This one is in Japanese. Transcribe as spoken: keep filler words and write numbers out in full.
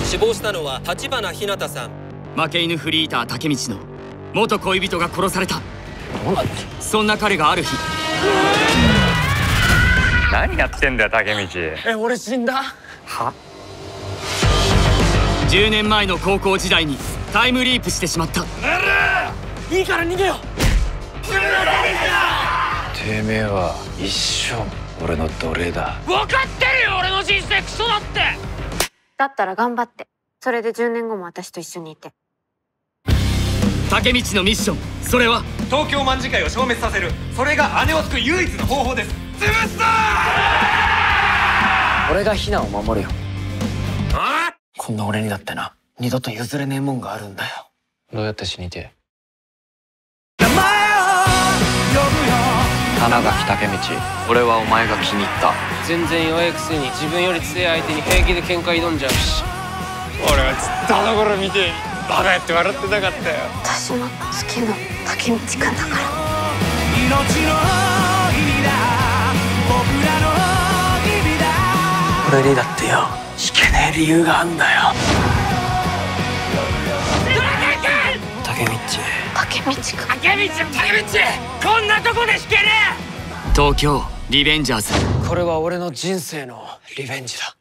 死亡したのは立花日向さん。 負け犬フリータータケミチの元恋人が殺された。そんな彼がある日、 何やってんだよタケミチ。 え、俺死んだ？ は？ じゅうねんまえの高校時代にタイムリープしてしまった。 いいから逃げよう。 てめえは一生俺の奴隷だ。 分かってるよ、俺の人生クソだって。 だったら頑張って、それでじゅうねんごも私と一緒にいて。 タケミチのミッション、それは東京卍會を消滅させる。それが姉を救う唯一の方法です。潰すぞー。 俺がヒナを守るよ。 あ？ こんな俺にだってな、二度と譲れねえもんがあるんだよ。 どうやって死にてえ？ 花垣タケミチ、俺はお前が気に入った。 全然弱いくせに自分より強い相手に平気で喧嘩挑んじゃうし。 俺はずっとあの頃見てバカやって笑ってたかったよ。 私の好きなタケミチ君だから。 俺にだってよ、引けねえ理由があんだよ。タケミチタケミチ君、 タケミチタケミチ、こんなとこで引けねえ。 東京リベンジャーズ。 これは俺の人生のリベンジだ。